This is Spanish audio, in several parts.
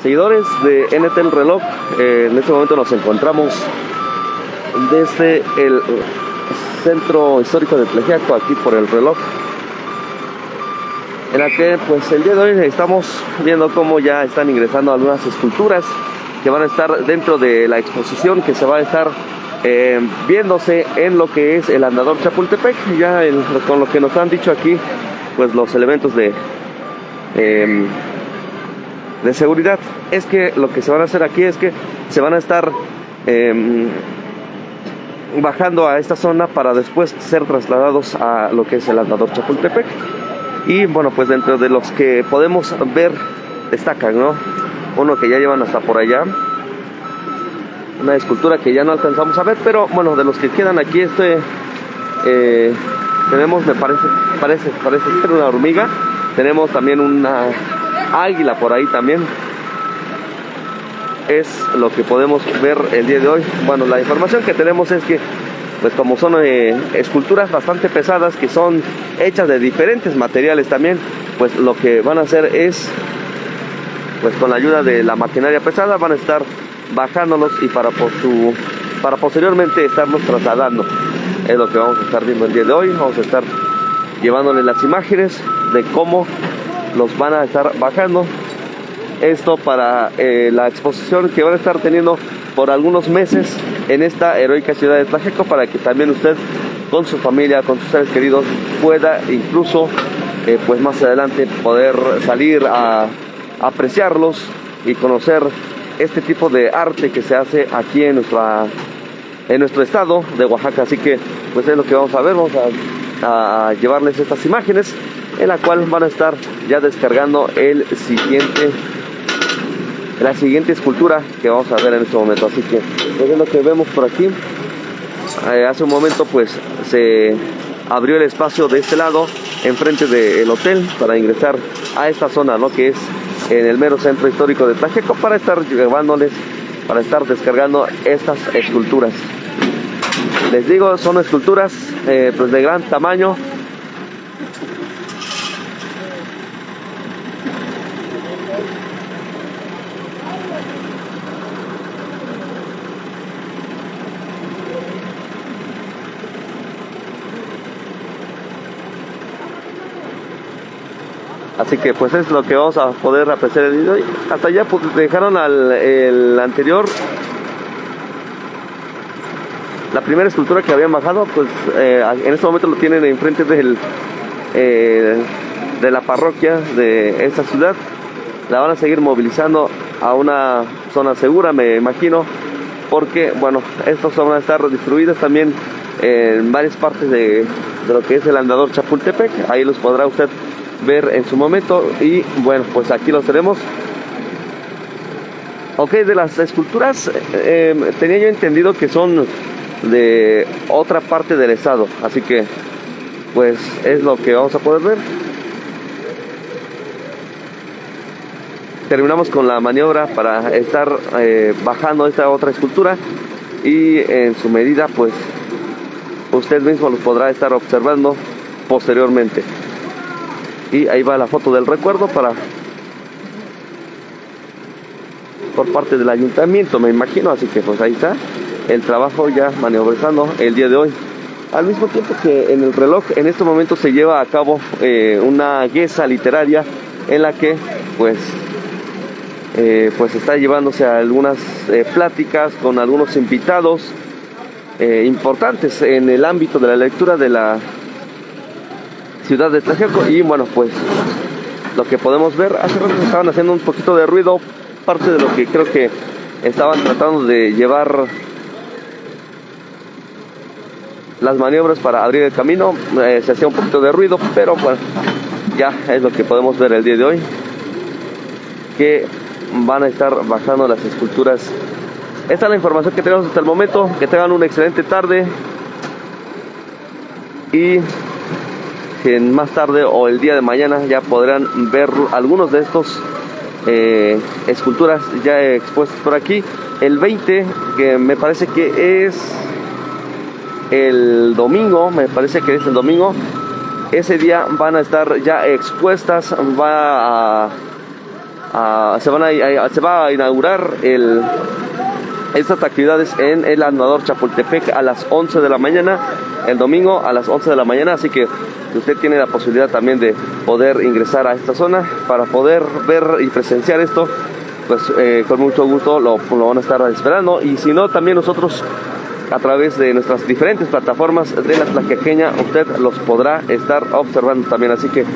Seguidores de NT El Reloj, en este momento nos encontramos desde el centro histórico de Tlaxiaco, aquí por El Reloj, en la que pues el día de hoy estamos viendo cómo ya están ingresando algunas esculturas que van a estar dentro de la exposición que se va a estar viéndose en lo que es el Andador Chapultepec. Ya con lo que nos han dicho aquí, pues los elementos de seguridad, es que lo que se van a hacer aquí es que se van a estar bajando a esta zona para después ser trasladados a lo que es el Andador Chapultepec. Y bueno, pues dentro de los que podemos ver destacan, ¿no? Uno que ya llevan hasta por allá, una escultura que ya no alcanzamos a ver, pero bueno, de los que quedan aquí, tenemos, me parece ser una hormiga. Tenemos también una águila por ahí también. Es lo que podemos ver el día de hoy. Bueno, la información que tenemos es que, pues como son esculturas bastante pesadas, que son hechas de diferentes materiales también, pues lo que van a hacer es, pues con la ayuda de la maquinaria pesada, van a estar bajándolos y para posteriormente estarlos trasladando. Es lo que vamos a estar viendo el día de hoy. Vamos a estar llevándoles las imágenes de cómo los van a estar bajando. Esto para la exposición que van a estar teniendo por algunos meses en esta heroica ciudad de Tlaxiaco, para que también usted con su familia, con sus seres queridos, pueda incluso pues más adelante poder salir a apreciarlos y conocer este tipo de arte que se hace aquí en nuestro estado de Oaxaca. Así que pues es lo que vamos a ver. Vamos a llevarles estas imágenes, en la cual van a estar ya descargando la siguiente escultura que vamos a ver en este momento. Así que pues es lo que vemos por aquí. Hace un momento pues se abrió el espacio de este lado, enfrente del hotel, para ingresar a esta zona, ¿no?, que es en el mero centro histórico de Tlaxiaco, para estar descargando estas esculturas. Les digo, son esculturas pues de gran tamaño. Así que pues es lo que vamos a poder apreciar el video. Hasta allá pues dejaron el anterior, la primera escultura que habían bajado, pues en este momento lo tienen enfrente de la parroquia de esta ciudad. La van a seguir movilizando a una zona segura, me imagino, porque bueno, estos van a estar distribuidos también en varias partes de lo que es el Andador Chapultepec. Ahí los podrá usted ver en su momento. Y bueno, pues aquí los tenemos. Ok, de las esculturas tenía yo entendido que son de otra parte del estado, así que pues es lo que vamos a poder ver. Terminamos con la maniobra para estar bajando esta otra escultura, y en su medida pues usted mismo los podrá estar observando posteriormente. Y ahí va la foto del recuerdo por parte del ayuntamiento, me imagino. Así que pues ahí está el trabajo ya maniobrando el día de hoy. Al mismo tiempo que en El Reloj en este momento se lleva a cabo una guesa literaria, en la que pues está llevándose a algunas pláticas con algunos invitados importantes en el ámbito de la lectura de la ciudad de Tlaxiaco. Y bueno, pues lo que podemos ver, hace rato estaban haciendo un poquito de ruido, parte de lo que creo que estaban tratando de llevar las maniobras para abrir el camino. Se hacía un poquito de ruido, pero bueno, ya es lo que podemos ver el día de hoy, que van a estar bajando las esculturas. Esta es la información que tenemos hasta el momento. Que tengan una excelente tarde, y que más tarde o el día de mañana ya podrán ver algunos de estos esculturas ya expuestas por aquí. El 20, que me parece que es el domingo, ese día van a estar ya expuestas. Va se va a inaugurar estas actividades en el Andador Chapultepec a las 11 de la mañana, el domingo a las 11 de la mañana, así que usted tiene la posibilidad también de poder ingresar a esta zona para poder ver y presenciar esto, pues con mucho gusto lo van a estar esperando. Y si no, también nosotros a través de nuestras diferentes plataformas de la Tlaquequeña, usted los podrá estar observando también, así que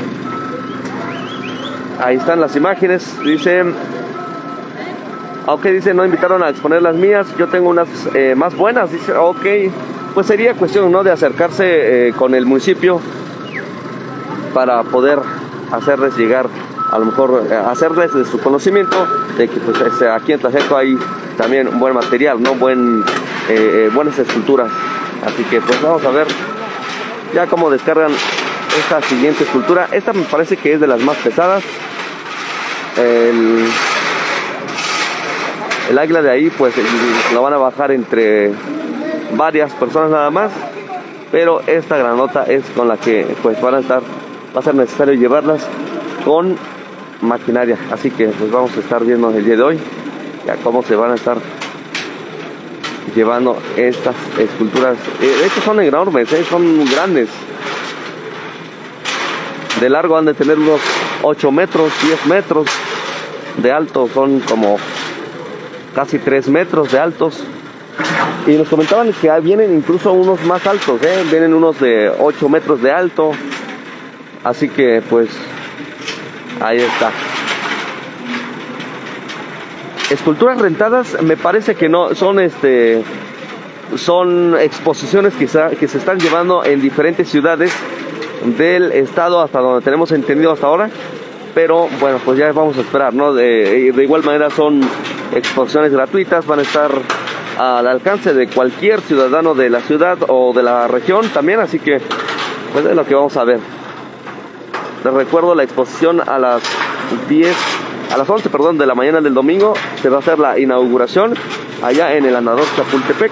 ahí están las imágenes. Dice, aunque dice, no invitaron a exponer las mías, yo tengo unas más buenas. Dice, ok, pues sería cuestión, ¿no?, de acercarse con el municipio para poder hacerles llegar, a lo mejor hacerles de su conocimiento de que pues aquí en Tlajeco hay también un buen material, ¿no?, buenas esculturas. Así que pues vamos a ver ya cómo descargan esta siguiente escultura. Esta me parece que es de las más pesadas. El águila de ahí pues lo van a bajar entre varias personas nada más, pero esta granota es con la que pues va a ser necesario llevarlas con maquinaria. Así que pues vamos a estar viendo el día de hoy ya cómo se van a estar llevando estas esculturas. De hecho son enormes, son grandes. De largo han de tener unos 8 metros, 10 metros de alto, son como casi 3 metros de altos. Y nos comentaban que vienen incluso unos más altos, vienen unos de 8 metros de alto. Así que pues ahí está. Esculturas rentadas me parece que no, son son exposiciones que se están llevando en diferentes ciudades del estado, hasta donde tenemos entendido hasta ahora. Pero bueno, pues ya vamos a esperar, ¿no? De igual manera son exposiciones gratuitas, van a estar al alcance de cualquier ciudadano de la ciudad o de la región también, así que pues es lo que vamos a ver. Les recuerdo, la exposición a las 11, de la mañana del domingo se va a hacer la inauguración allá en el Andador Chapultepec.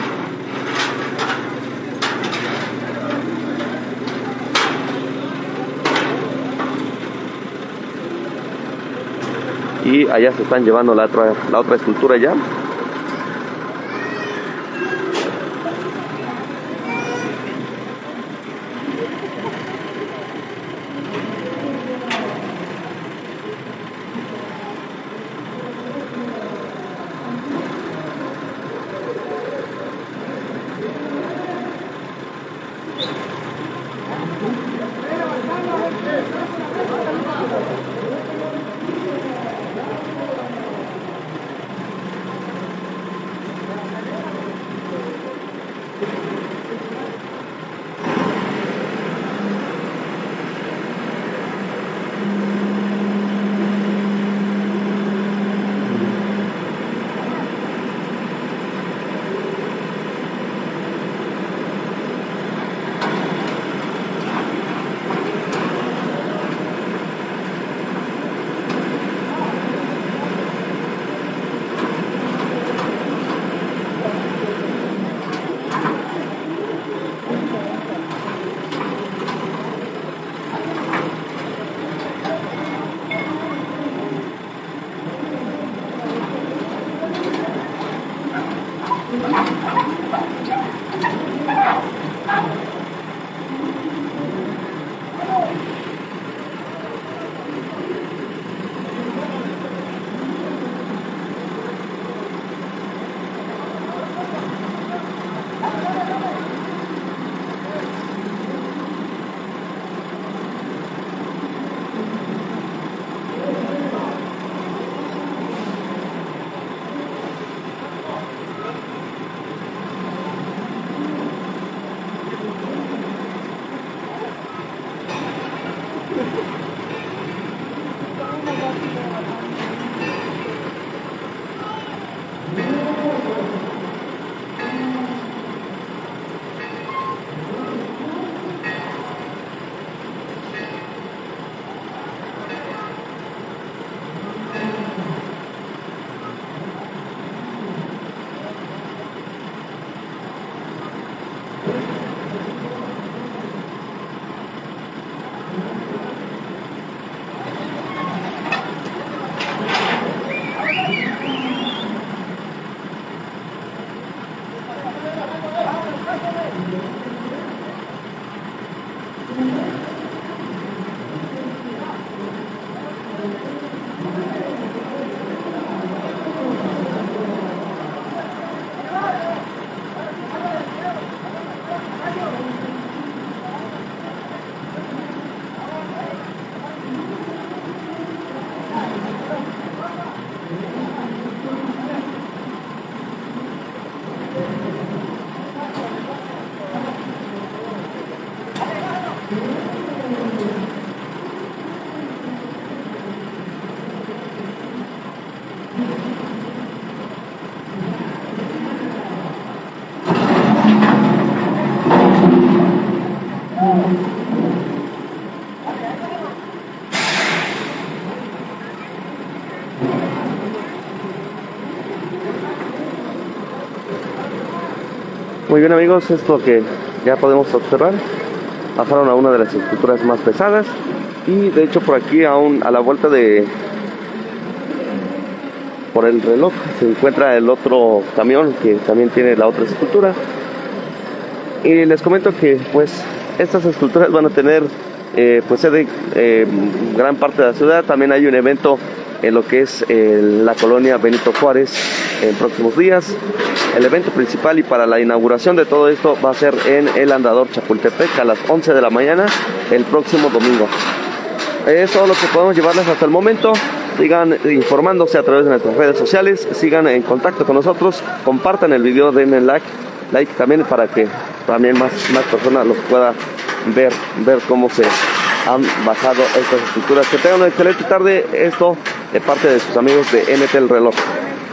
Y allá se están llevando la otra escultura ya. Muy bien, amigos, esto es lo que ya podemos observar. Bajaron a una de las esculturas más pesadas y de hecho por aquí aún a la vuelta de por el reloj se encuentra el otro camión que también tiene la otra escultura. Y les comento que pues estas esculturas van a tener pues sede gran parte de la ciudad. También hay un evento en lo que es la colonia Benito Juárez en próximos días. El evento principal y para la inauguración de todo esto va a ser en el Andador Chapultepec a las 11 de la mañana el próximo domingo. Es todo lo que podemos llevarles hasta el momento. Sigan informándose a través de nuestras redes sociales, sigan en contacto con nosotros, compartan el video, denle like también para que también más personas los puedan ver cómo se han bajado estas estructuras. Que tengan una excelente tarde, esto de parte de sus amigos de MT El Reloj.